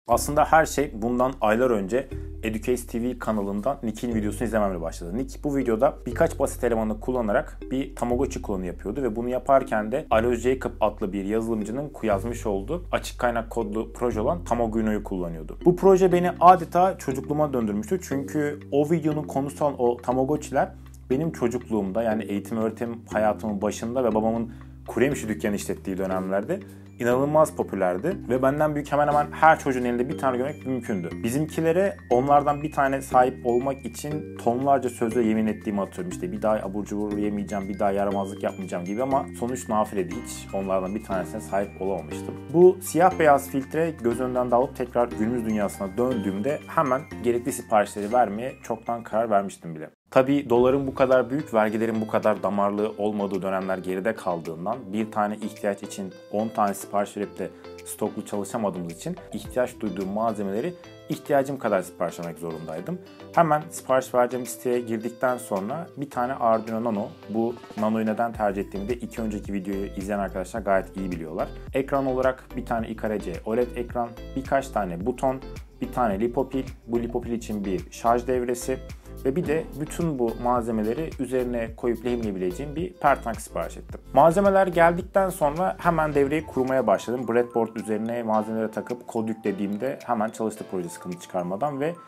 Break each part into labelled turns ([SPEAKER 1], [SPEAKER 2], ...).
[SPEAKER 1] Aslında her şey bundan aylar önce Educase TV kanalından Nick'in videosunu izlememle başladı. Nick bu videoda birkaç basit elemanı kullanarak bir Tamagotchi klonu yapıyordu ve bunu yaparken de Alois Jacob adlı bir yazılımcının yazmış olduğu açık kaynak kodlu proje olan Tamaguino'yu kullanıyordu. Bu proje beni adeta çocukluğuma döndürmüştü çünkü o videonun konusu olan o Tamagotchi'ler benim çocukluğumda, yani eğitim öğretim hayatımın başında ve babamın kuru yemişi dükkanı işlettiği dönemlerde inanılmaz popülerdi ve benden büyük hemen hemen her çocuğun elinde bir tane görmek mümkündü. Bizimkilere onlardan bir tane sahip olmak için tonlarca sözle yemin ettiğimi hatırlıyorum. İşte bir daha abur cubur yemeyeceğim, bir daha yaramazlık yapmayacağım gibi, ama sonuç nafileydi. Hiç onlardan bir tanesine sahip olamamıştım. Bu siyah beyaz filtre göz önünden dağılıp tekrar günümüz dünyasına döndüğümde hemen gerekli siparişleri vermeye çoktan karar vermiştim bile. Tabii doların bu kadar büyük, vergilerin bu kadar damarlı olmadığı dönemler geride kaldığından bir tane ihtiyaç için 10 tane sipariş verip de stoklu çalışamadığımız için ihtiyaç duyduğum malzemeleri ihtiyacım kadar sipariş vermek zorundaydım. Hemen sipariş vereceğim siteye girdikten sonra bir tane Arduino Nano, bu Nano'yu neden tercih ettiğimi de iki önceki videoyu izleyen arkadaşlar gayet iyi biliyorlar. Ekran olarak bir tane IKRC OLED ekran, birkaç tane buton, bir tane lipopil, bu lipopil için bir şarj devresi ve bir de bütün bu malzemeleri üzerine koyup lehimleyebileceğim bir pertank sipariş ettim. Malzemeler geldikten sonra hemen devreyi kurmaya başladım. Breadboard üzerine malzemeleri takıp kod yüklediğimde hemen çalıştı proje sıkıntı çıkarmadan ve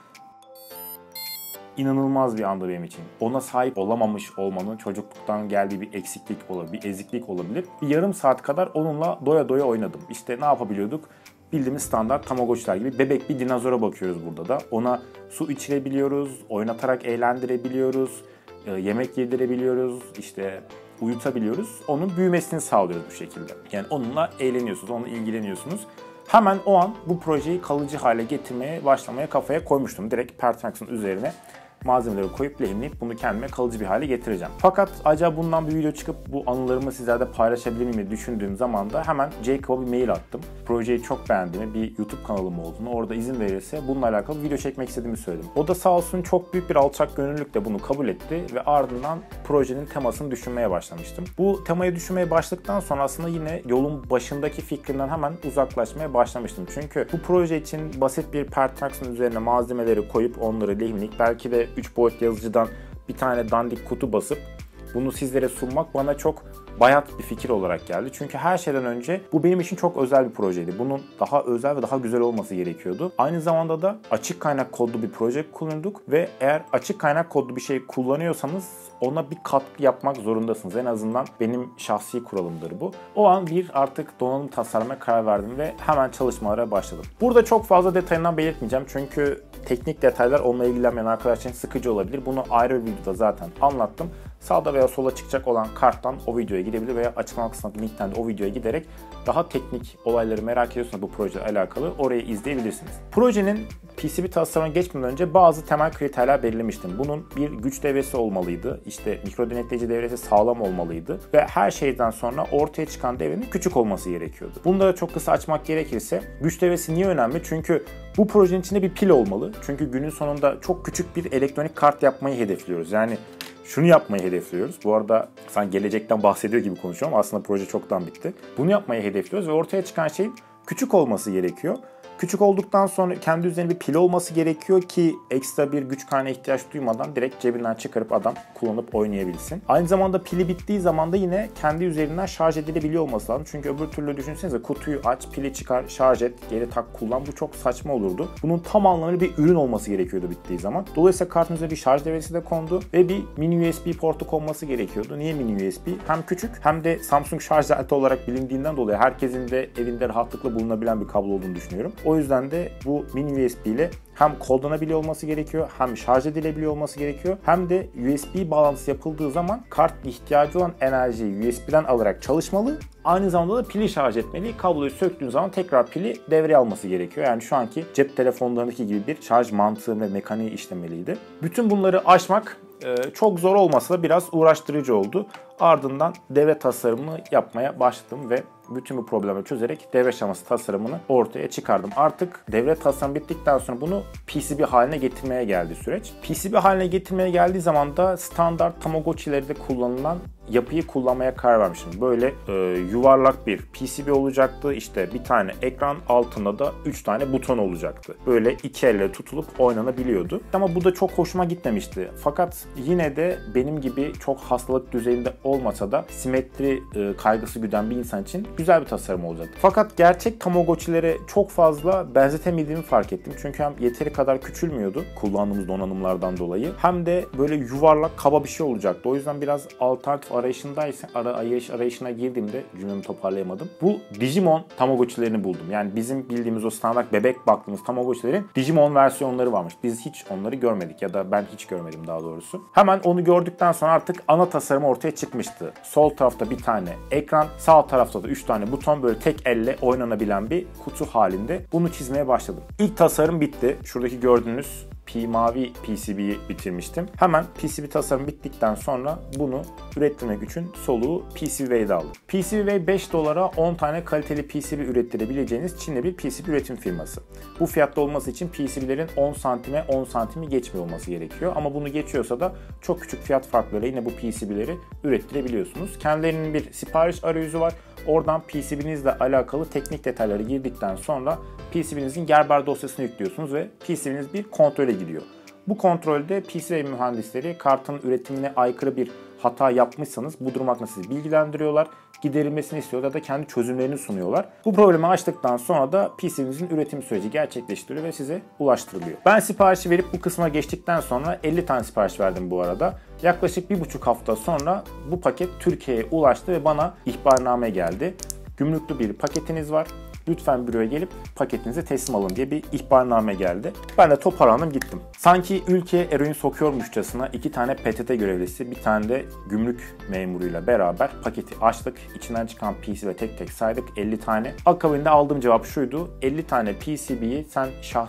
[SPEAKER 1] inanılmaz bir andı benim için. Ona sahip olamamış olmanın çocukluktan geldiği bir eksiklik olabilir, bir eziklik olabilir. Bir yarım saat kadar onunla doya doya oynadım. İşte ne yapabiliyorduk? Bildiğimiz standart Tamagotchi'ler gibi bebek bir dinozora bakıyoruz burada da. Ona su içirebiliyoruz, oynatarak eğlendirebiliyoruz, yemek yedirebiliyoruz, işte uyutabiliyoruz. Onun büyümesini sağlıyoruz bu şekilde. Yani onunla eğleniyorsunuz, onunla ilgileniyorsunuz. Hemen o an bu projeyi kalıcı hale getirmeye başlamaya kafaya koymuştum. Direkt Pertanx'ın üzerine malzemeleri koyup lehimleyip bunu kendime kalıcı bir hale getireceğim. Fakat acaba bundan bir video çıkıp bu anılarımı sizlerle paylaşabilir miyim diye düşündüğüm zaman da hemen Jacob'a bir mail attım. Projeyi çok beğendiğimi, bir YouTube kanalım olduğunu, orada izin verirse bununla alakalı video çekmek istediğimi söyledim. O da sağ olsun çok büyük bir alçak gönüllülükle bunu kabul etti ve ardından projenin temasını düşünmeye başlamıştım. Bu temayı düşünmeye başladıktan sonra aslında yine yolun başındaki fikrimden hemen uzaklaşmaya başlamıştım. Çünkü bu proje için basit bir Pertanx'ın üzerine malzemeleri koyup onları lehimleyip belki de 3 boyut yazıcıdan bir tane dandik kutu basıp bunu sizlere sunmak bana çok bayat bir fikir olarak geldi. Çünkü her şeyden önce bu benim için çok özel bir projeydi. Bunun daha özel ve daha güzel olması gerekiyordu. Aynı zamanda da açık kaynak kodlu bir proje kullanıyorduk ve eğer açık kaynak kodlu bir şey kullanıyorsanız ona bir katkı yapmak zorundasınız. En azından benim şahsi kuralımdır bu. O an artık donanım tasarlamaya karar verdim ve hemen çalışmalara başladım. Burada çok fazla detayından belirtmeyeceğim çünkü teknik detaylar onunla ilgilenmeyen arkadaşlar için sıkıcı olabilir. Bunu ayrı bir videoda zaten anlattım. Sağda veya sola çıkacak olan karttan o videoya gidebilir veya açıklama kısmındaki linkten de o videoya giderek daha teknik olayları merak ediyorsanız bu projeyle alakalı orayı izleyebilirsiniz. Projenin PCB tasarımına geçmeden önce bazı temel kriterler belirlemiştim. Bunun bir güç devresi olmalıydı. İşte mikro denetleyici devresi sağlam olmalıydı. Ve her şeyden sonra ortaya çıkan devrenin küçük olması gerekiyordu. Bunları çok kısa açmak gerekirse güç devresi niye önemli? Çünkü bu projenin içinde bir pil olmalı. Çünkü günün sonunda çok küçük bir elektronik kart yapmayı hedefliyoruz. Yani şunu yapmayı hedefliyoruz. Bu arada sen gelecekten bahsediyor gibi konuşuyorum. Aslında proje çoktan bitti. Bunu yapmayı hedefliyoruz ve ortaya çıkan şeyin küçük olması gerekiyor. Küçük olduktan sonra kendi üzerine bir pil olması gerekiyor ki ekstra bir güç kaynağına ihtiyaç duymadan direkt cebinden çıkarıp adam kullanıp oynayabilsin. Aynı zamanda pili bittiği zaman da yine kendi üzerinden şarj edilebiliyor olması lazım. Çünkü öbür türlü düşünsenize kutuyu aç, pili çıkar, şarj et, geri tak kullan. Bu çok saçma olurdu. Bunun tam anlamıyla bir ürün olması gerekiyordu bittiği zaman. Dolayısıyla kartın üzerine bir şarj devresi de kondu ve bir mini USB portu konması gerekiyordu. Niye mini USB? Hem küçük hem de Samsung şarj aleti olarak bilindiğinden dolayı herkesin de evinde rahatlıkla bulunabilen bir kablo olduğunu düşünüyorum. O yüzden de bu mini USB ile hem kodlanabiliyor olması gerekiyor, hem şarj edilebiliyor olması gerekiyor, hem de USB bağlantısı yapıldığı zaman kart ihtiyacı olan enerjiyi USB'den alarak çalışmalı. Aynı zamanda da pili şarj etmeli. Kabloyu söktüğün zaman tekrar pili devreye alması gerekiyor. Yani şu anki cep telefonlarındaki gibi bir şarj mantığı ve mekaniği işlemeliydi. Bütün bunları aşmak çok zor olmasa da biraz uğraştırıcı oldu. Ardından devre tasarımını yapmaya başladım ve bütün bu problemi çözerek devre şeması tasarımını ortaya çıkardım. Artık devre tasarımı bittikten sonra bunu PCB haline getirmeye geldi süreç. PCB haline getirmeye geldiği zaman da standart Tamagotchi'lerde kullanılan yapıyı kullanmaya karar vermişim. Böyle yuvarlak bir PCB olacaktı. İşte bir tane ekran, altında da 3 tane buton olacaktı. Böyle iki elle tutulup oynanabiliyordu. Ama bu da çok hoşuma gitmemişti. Fakat yine de benim gibi çok hastalık düzeyinde olmasa da simetri kaygısı güden bir insan için güzel bir tasarım olacaktı. Fakat gerçek Tamagotchi'lere çok fazla benzetemediğimi fark ettim. Çünkü hem yeteri kadar küçülmüyordu kullandığımız donanımlardan dolayı, hem de böyle yuvarlak, kaba bir şey olacaktı. O yüzden biraz alternatif arayışına girdiğimde, cümlemi toparlayamadım, bu Digimon Tamagotchi'lerini buldum. Yani bizim bildiğimiz o standart bebek baktığımız Tamagotchi'lerin Digimon versiyonları varmış. Biz hiç onları görmedik ya da ben hiç görmedim daha doğrusu. Hemen onu gördükten sonra artık ana tasarım ortaya çıkmıştı. Sol tarafta bir tane ekran, sağ tarafta da 3 tane buton, böyle tek elle oynanabilen bir kutu halinde. Bunu çizmeye başladım. İlk tasarım bitti. Şuradaki gördüğünüz mavi PCB'yi bitirmiştim. Hemen PCB tasarım bittikten sonra bunu ürettirmek için soluğu PCBWay'de aldım. PCBWay 5 dolara 10 tane kaliteli PCB ürettirebileceğiniz Çinli bir PCB üretim firması. Bu fiyatta olması için PCB'lerin 10 santime 10 santimi geçmiyor olması gerekiyor. Ama bunu geçiyorsa da çok küçük fiyat farklarıyla yine bu PCB'leri ürettirebiliyorsunuz. Kendilerinin bir sipariş arayüzü var. Oradan PCB'nizle alakalı teknik detayları girdikten sonra PCB'nizin Gerber dosyasını yüklüyorsunuz ve PCB'niz bir kontrole gidiyor. Bu kontrolde PCB mühendisleri kartın üretimine aykırı bir hata yapmışsanız bu durum hakkında sizi bilgilendiriyorlar. Giderilmesini istiyorlar ya da kendi çözümlerini sunuyorlar. Bu problemi açtıktan sonra da PCB'nizin üretim süreci gerçekleştiriliyor ve size ulaştırılıyor. Ben siparişi verip bu kısma geçtikten sonra 50 tane sipariş verdim bu arada. Yaklaşık 1,5 hafta sonra bu paket Türkiye'ye ulaştı ve bana ihbarname geldi. Gümrüklü bir paketiniz var. Lütfen büroya gelip paketinizi teslim alın diye bir ihbarname geldi. Ben de toparlandım gittim. Sanki ülkeye eroin sokuyormuşçasına 2 tane PTT görevlisi, bir tane de gümrük memuruyla beraber paketi açtık. İçinden çıkan PCB tek tek saydık, 50 tane. Akabinde aldığım cevap şuydu: 50 tane PCB'yi sen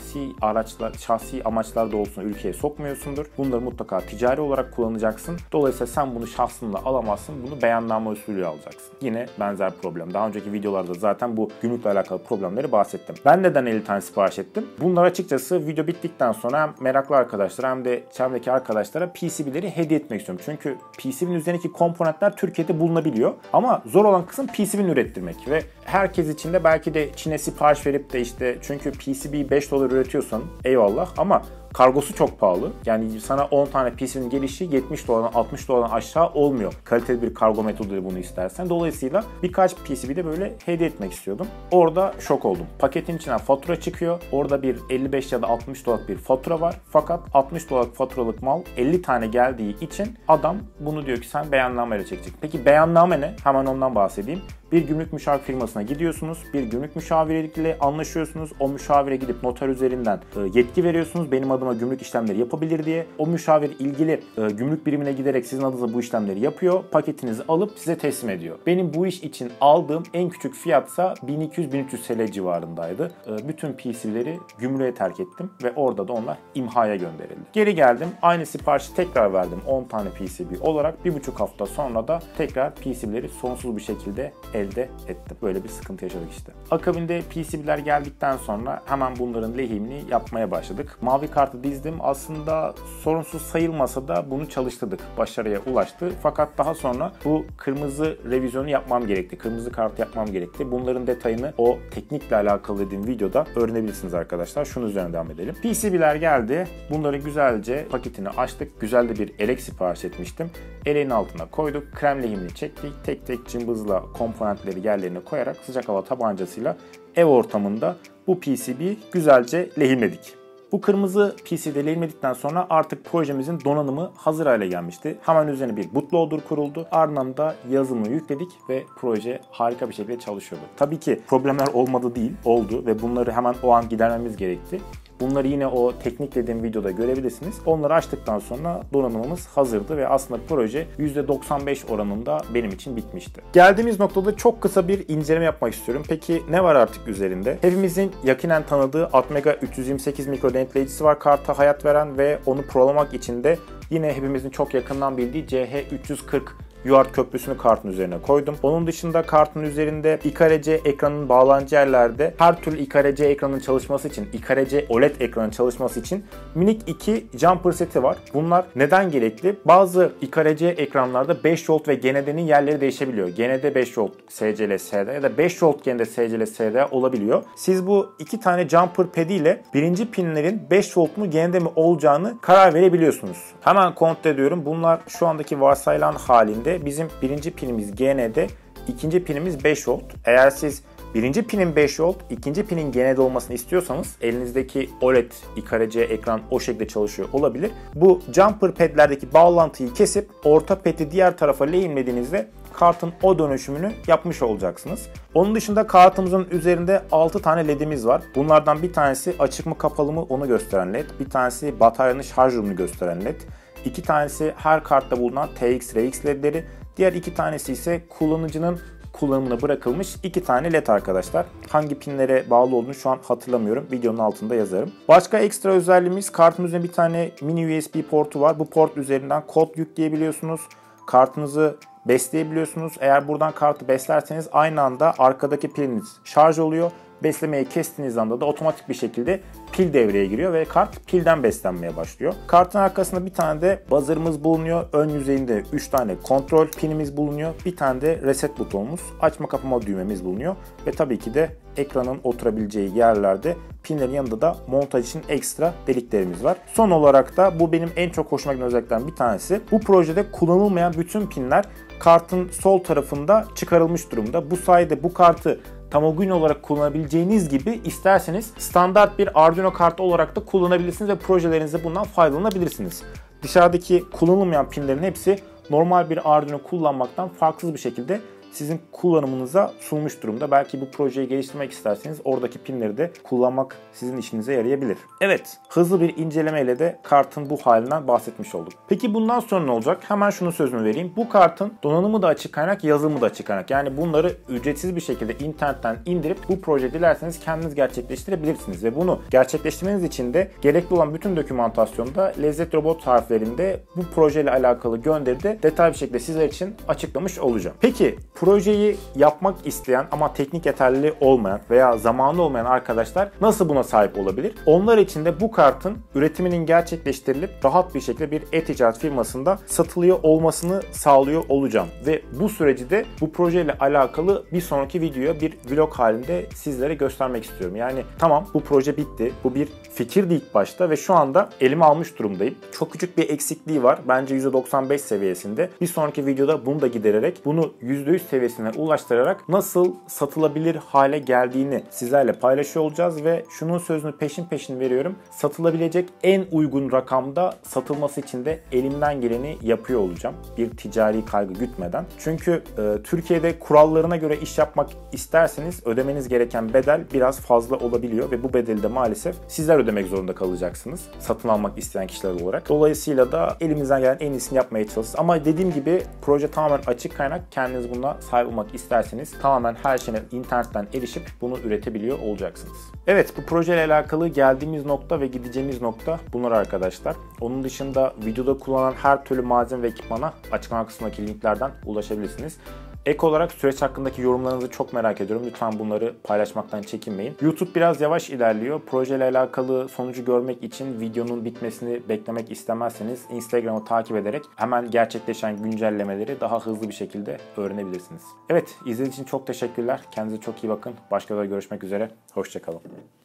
[SPEAKER 1] şahsi amaçlarda olsun ülkeye sokmuyorsundur. Bunları mutlaka ticari olarak kullanacaksın. Dolayısıyla sen bunu şahsınla alamazsın. Bunu beyanname usulü alacaksın. Yine benzer problem. Daha önceki videolarda zaten bu gümrükle alakalı problemleri bahsettim. Ben neden 50 tane sipariş ettim? Bunlar açıkçası video bittikten sonra hem meraklı arkadaşlara hem de çevremdeki arkadaşlara PCB'leri hediye etmek istiyorum. Çünkü PCB'nin üzerindeki komponentler Türkiye'de bulunabiliyor. Ama zor olan kısım PCB'ni ürettirmek ve herkes için de belki de Çin'e sipariş verip de işte, çünkü PCB'yi 5 dolar üretiyorsan eyvallah ama kargosu çok pahalı. Yani sana 10 tane PCB'nin gelişi 70 dolardan 60 dolardan aşağı olmuyor. Kaliteli bir kargo metoduyla bunu istersen. Dolayısıyla birkaç PCB'de böyle hediye etmek istiyordum. Orada şok oldum. Paketin içinden fatura çıkıyor. Orada bir 55 ya da 60 dolarlık bir fatura var. Fakat 60 dolarlık faturalık mal 50 tane geldiği için adam bunu diyor ki sen beyannameyle çekecek. Peki beyanname ne? Hemen ondan bahsedeyim. Bir gümrük müşavir firmasına gidiyorsunuz. Bir gümrük müşaviriyle anlaşıyorsunuz. O müşavire gidip noter üzerinden yetki veriyorsunuz. Benim adıma gümrük işlemleri yapabilir diye. O müşavir ilgili gümrük birimine giderek sizin adınıza bu işlemleri yapıyor. Paketinizi alıp size teslim ediyor. Benim bu iş için aldığım en küçük fiyatsa 1200-1300 TL civarındaydı. Bütün PC'leri gümrüğe terk ettim ve orada da onlar imhaya gönderildi. Geri geldim. Aynı siparişi tekrar verdim 10 tane PCB olarak. 1,5 hafta sonra da tekrar PCB'leri sonsuz bir şekilde elde ettim. Böyle bir sıkıntı yaşadık işte. Akabinde PCB'ler geldikten sonra hemen bunların lehimini yapmaya başladık. Mavi kartı dizdim. Aslında sorunsuz sayılmasa da bunu çalıştırdık. Başarıya ulaştı. Fakat daha sonra bu kırmızı revizyonu yapmam gerekti. Kırmızı kartı yapmam gerekti. Bunların detayını o teknikle alakalı dediğim videoda öğrenebilirsiniz arkadaşlar. Şunun üzerine devam edelim. PCB'ler geldi. Bunları güzelce paketini açtık. Güzel de bir elek sipariş etmiştim. Eleğin altına koyduk. Krem lehimini çektik. Tek tek cımbızla komponentleri yerlerine koyarak sıcak hava tabancasıyla ev ortamında bu PCB'yi güzelce lehimledik. Bu kırmızı PCB'de lehimledikten sonra artık projemizin donanımı hazır hale gelmişti. Hemen üzerine bir bootloader kuruldu. Ardından da yazılımı yükledik ve proje harika bir şekilde çalışıyordu. Tabii ki problemler olmadı değil, oldu ve bunları hemen o an gidermemiz gerekti. Bunları yine o teknik dediğim videoda görebilirsiniz. Onları açtıktan sonra donanımımız hazırdı ve aslında proje %95 oranında benim için bitmişti. Geldiğimiz noktada çok kısa bir inceleme yapmak istiyorum. Peki ne var artık üzerinde? Hepimizin yakinen tanıdığı Atmega 328 mikro denetleyicisi var karta hayat veren ve onu prolamak için de yine hepimizin çok yakından bildiği CH340 UART köprüsünü kartın üzerine koydum. Onun dışında kartın üzerinde IKRC ekranın bağlanacağı yerlerde her türlü IKRC ekranın çalışması için, IKRC OLED ekranın çalışması için minik 2 jumper seti var. Bunlar neden gerekli? Bazı IKRC ekranlarda 5 volt ve GND'nin yerleri değişebiliyor. GND 5 volt SCL SDA ya da 5 volt GND SCL SDA olabiliyor. Siz bu 2 tane jumper pad ile birinci pinlerin 5 volt mu GND mi olacağını karar verebiliyorsunuz. Hemen kontrol ediyorum. Bunlar şu andaki varsayılan halinde bizim birinci pinimiz GND, ikinci pinimiz 5 volt. Eğer siz birinci pinin 5 volt, ikinci pinin GND olmasını istiyorsanız elinizdeki OLED IKRC ekran o şekilde çalışıyor olabilir. Bu jumper padlerdeki bağlantıyı kesip orta pad'i diğer tarafa lehimlediğinizde kartın o dönüşümünü yapmış olacaksınız. Onun dışında kartımızın üzerinde 6 tane ledimiz var. Bunlardan bir tanesi açık mı kapalı mı onu gösteren led. Bir tanesi bataryanın şarj durumunu gösteren led. 2 tanesi her kartta bulunan TX, RX ledleri. Diğer 2 tanesi ise kullanıcının kullanımına bırakılmış 2 tane led arkadaşlar. Hangi pinlere bağlı olduğunu şu an hatırlamıyorum. Videonun altında yazarım. Başka ekstra özelliğimiz kartımızın bir tane mini USB portu var. Bu port üzerinden kod yükleyebiliyorsunuz. Kartınızı besleyebiliyorsunuz. Eğer buradan kartı beslerseniz aynı anda arkadaki piliniz şarj oluyor. Beslemeyi kestiğiniz anda da otomatik bir şekilde pil devreye giriyor ve kart pilden beslenmeye başlıyor. Kartın arkasında bir tane de buzzer'ımız bulunuyor. Ön yüzeyinde 3 tane kontrol pinimiz bulunuyor. Bir tane de reset butonumuz, açma kapama düğmemiz bulunuyor. Ve tabii ki de ekranın oturabileceği yerlerde pinlerin yanında da montaj için ekstra deliklerimiz var. Son olarak da bu benim en çok hoşuma giden özelliklerden bir tanesi. Bu projede kullanılmayan bütün pinler kartın sol tarafında çıkarılmış durumda. Bu sayede bu kartı Tamaguni olarak kullanabileceğiniz gibi isterseniz standart bir Arduino kartı olarak da kullanabilirsiniz ve projelerinizde bundan faydalanabilirsiniz. Dışarıdaki kullanılmayan pinlerin hepsi normal bir Arduino kullanmaktan farksız bir şekilde sizin kullanımınıza sunmuş durumda. Belki bu projeyi geliştirmek isterseniz oradaki pinleri de kullanmak sizin işinize yarayabilir. Evet, hızlı bir incelemeyle de kartın bu halinden bahsetmiş olduk. Peki bundan sonra ne olacak? Hemen şunun sözünü vereyim. Bu kartın donanımı da açık kaynak, yazılımı da açık kaynak. Yani bunları ücretsiz bir şekilde internetten indirip bu projeyi dilerseniz kendiniz gerçekleştirebilirsiniz. Ve bunu gerçekleştirmeniz için de gerekli olan bütün dokümantasyonda Lezzet Robot harflerinde bu projeyle alakalı gönderide detaylı bir şekilde sizler için açıklamış olacağım. Peki projeyi yapmak isteyen ama teknik yeterliliği olmayan veya zamanı olmayan arkadaşlar nasıl buna sahip olabilir? Onlar için de bu kartın üretiminin gerçekleştirilip rahat bir şekilde bir e-ticaret firmasında satılıyor olmasını sağlıyor olacağım. Ve bu süreci de bu projeyle alakalı bir sonraki videoya bir vlog halinde sizlere göstermek istiyorum. Yani tamam, bu proje bitti. Bu bir fikirdi ilk başta ve şu anda elime almış durumdayım. Çok küçük bir eksikliği var. Bence %95 seviyesinde. Bir sonraki videoda bunu da gidererek bunu %100 seviyesine ulaştırarak nasıl satılabilir hale geldiğini sizlerle paylaşıyor olacağız ve şunun sözünü peşin peşin veriyorum. Satılabilecek en uygun rakamda satılması için de elimden geleni yapıyor olacağım. Bir ticari kaygı gütmeden. Çünkü Türkiye'de kurallarına göre iş yapmak isterseniz ödemeniz gereken bedel biraz fazla olabiliyor ve bu bedeli de maalesef sizler ödemek zorunda kalacaksınız. Satın almak isteyen kişiler olarak. Dolayısıyla da elimizden gelen en iyisini yapmaya çalışacağız. Ama dediğim gibi proje tamamen açık kaynak. Kendiniz buna sahip olmak isterseniz tamamen her şeyine internetten erişip bunu üretebiliyor olacaksınız. Evet, bu projeyle alakalı geldiğimiz nokta ve gideceğimiz nokta bunlar arkadaşlar. Onun dışında videoda kullanılan her türlü malzeme ve ekipmana açıklama kısmındaki linklerden ulaşabilirsiniz. Ek olarak süreç hakkındaki yorumlarınızı çok merak ediyorum. Lütfen bunları paylaşmaktan çekinmeyin. YouTube biraz yavaş ilerliyor. Projeyle alakalı sonucu görmek için videonun bitmesini beklemek istemezseniz Instagram'ı takip ederek hemen gerçekleşen güncellemeleri daha hızlı bir şekilde öğrenebilirsiniz. Evet, izlediğiniz için çok teşekkürler. Kendinize çok iyi bakın. Başka da görüşmek üzere. Hoşça kalın.